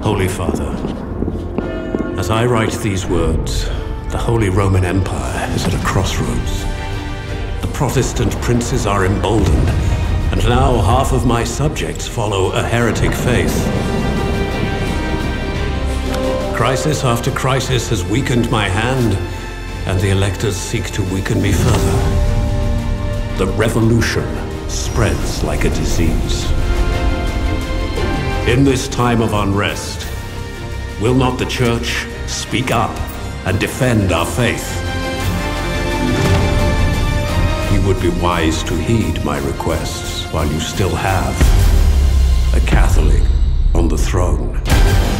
Holy Father, as I write these words, the Holy Roman Empire is at a crossroads. The Protestant princes are emboldened, and now half of my subjects follow a heretic faith. Crisis after crisis has weakened my hand, and the electors seek to weaken me further. The revolution spreads like a disease. In this time of unrest, will not the Church speak up and defend our faith? You would be wise to heed my requests while you still have a Catholic on the throne.